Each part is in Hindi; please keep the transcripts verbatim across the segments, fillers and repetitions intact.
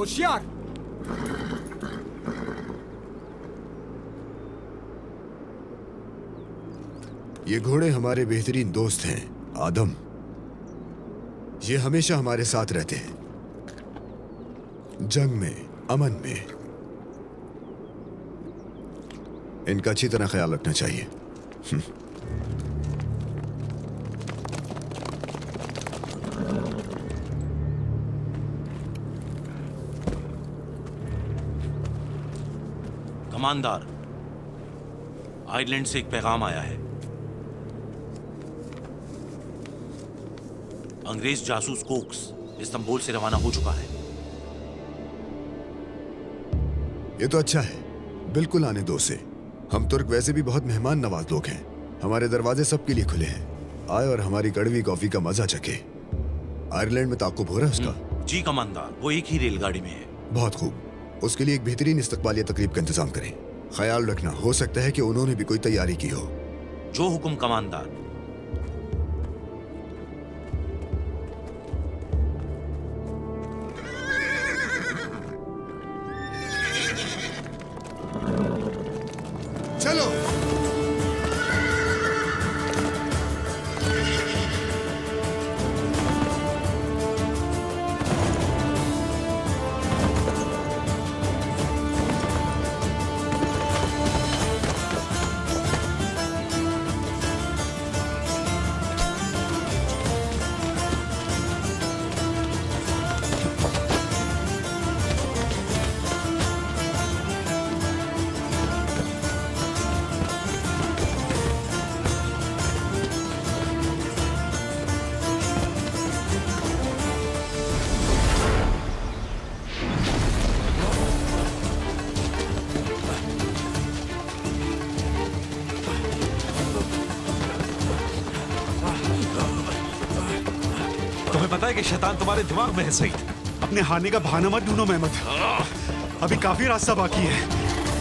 होशियार। ये घोड़े हमारे बेहतरीन दोस्त हैं आदम। ये हमेशा हमारे साथ रहते हैं, जंग में, अमन में। इनका अच्छी तरह ख्याल रखना चाहिए। कमांडर, आयरलैंड से एक पैगाम आया है। अंग्रेज जासूस कोक्स इस्तांबुल से रवाना हो चुका है। ये तो अच्छा है, बिल्कुल आने दो उसे। हम तुर्क वैसे भी बहुत मेहमान नवाज लोग हैं। हमारे दरवाजे सबके लिए खुले हैं। आए और हमारी कड़वी कॉफी का मजा चखे। आयरलैंड में ताकुब हो रहा है उसका? जी कमांडर, वो एक ही रेलगाड़ी में है। बहुत खूब। उसके लिए एक बेहतरीन इस्तकबालिया तकरीब का इंतजाम करें। ख्याल रखना, हो सकता है कि उन्होंने भी कोई तैयारी की हो। जो हुक्म कमांडर। चलो। पता है कि शैतान तुम्हारे दिमाग में है। सही, अपने हारने का बहाना मत ढूंढो मेहमत। अभी काफी रास्ता बाकी है।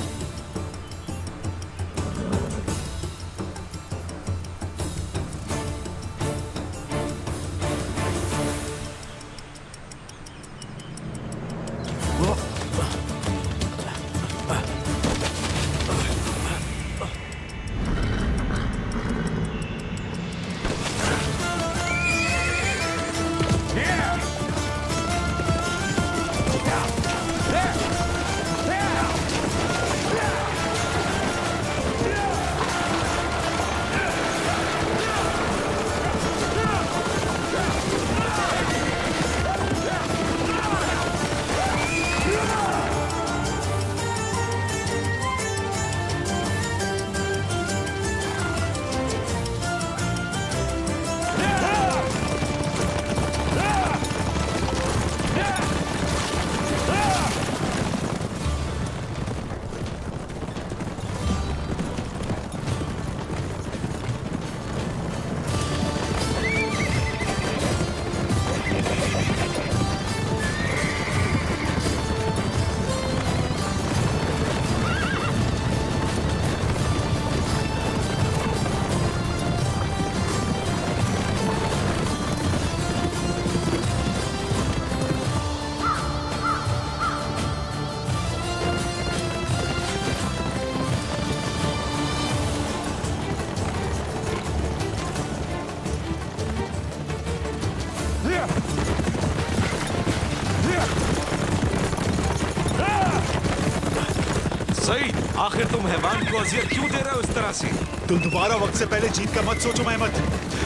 आखिर तुम हैवान को अजियत क्यों दे रहे हो इस तरह से? तुम दोबारा वक्त से पहले जीत का मत सोचो मेहमत।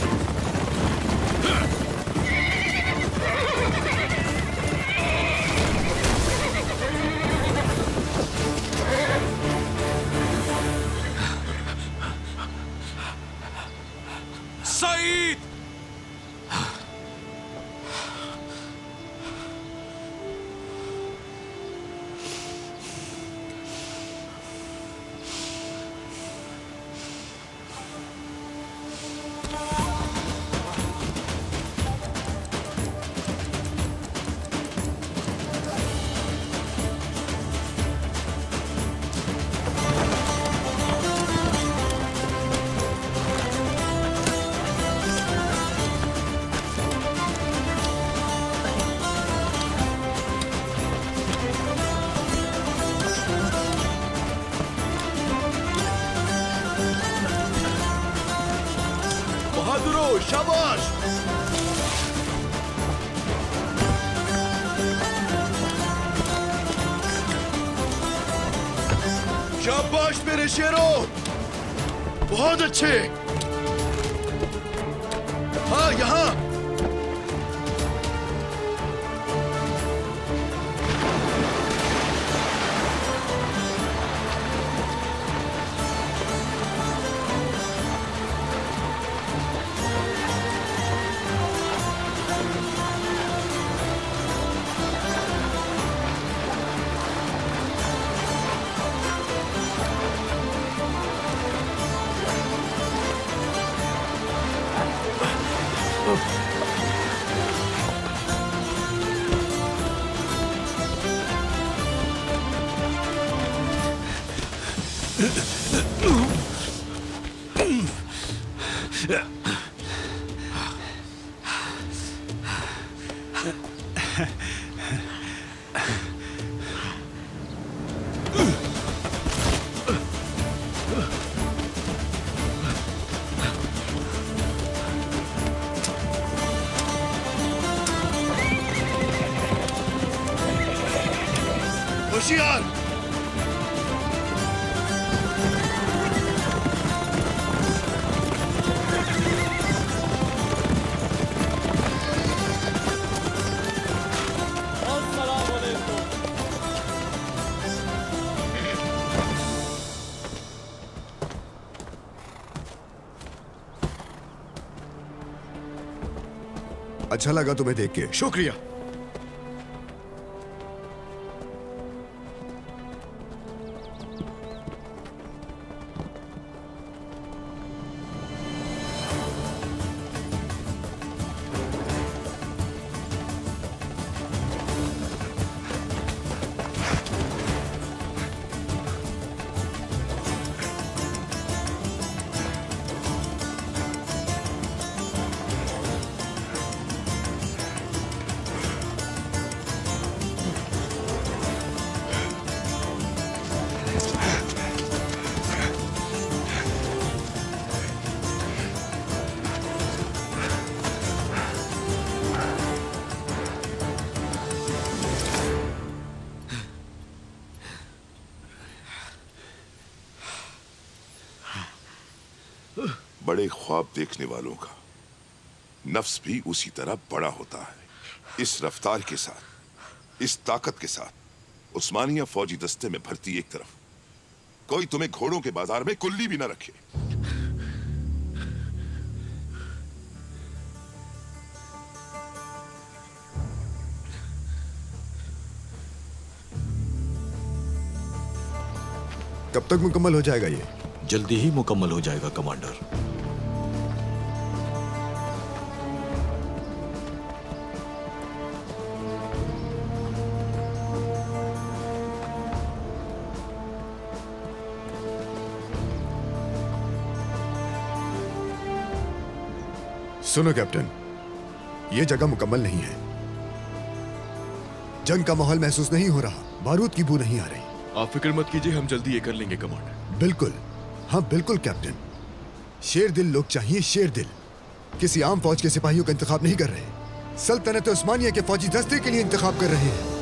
सईद! बहादुरों, शाबाश। शाबाश मेरे शेरों, बहुत अच्छे। हाँ, यहाँ। होशियार। अच्छा लगा तुम्हें देख के। शुक्रिया। बड़े ख्वाब देखने वालों का नफ्स भी उसी तरह बड़ा होता है। इस रफ्तार के साथ, इस ताकत के साथ उस्मानिया फौजी दस्ते में भर्ती एक तरफ, कोई तुम्हें घोड़ों के बाजार में कुल्ली भी ना रखे। कब तक मुकम्मल हो जाएगा ये? जल्दी ही मुकम्मल हो जाएगा कमांडर। सुनो कैप्टन, ये जगह मुकम्मल नहीं है। जंग का माहौल महसूस नहीं हो रहा, बारूद की बू नहीं आ रही। आप फिक्र मत कीजिए, हम जल्दी ये कर लेंगे कमांडर। बिल्कुल, हाँ बिल्कुल कैप्टन। शेर दिल लोग चाहिए, शेर दिल। किसी आम फौज के सिपाहियों का इंतखाब नहीं कर रहे, सल्तनत उस्मानिया के फौजी दस्ते के लिए इंतखाब कर रहे हैं।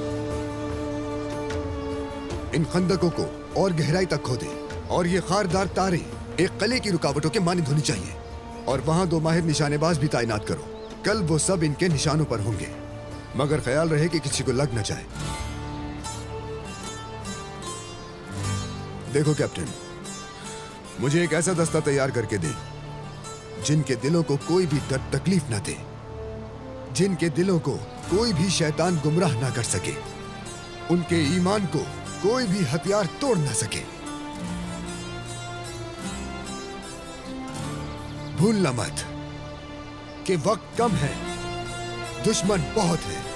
इन खंदकों को और गहराई तक खोदे और ये खारदार तारे एक किले की रुकावटों के मानिंद होनी चाहिए, और वहां दो माहिर निशानेबाज भी तैनात करो। कल वो सब इनके निशानों पर होंगे, मगर ख्याल रहे कि किसी को लग न जाए। देखो कैप्टन, मुझे एक ऐसा दस्ता तैयार करके दे जिनके दिलों को कोई भी दर्द तकलीफ ना दे, जिनके दिलों को कोई भी शैतान गुमराह ना कर सके, उनके ईमान को कोई भी हथियार तोड़ ना सके। भूलना मत कि वक्त कम है, दुश्मन बहुत है।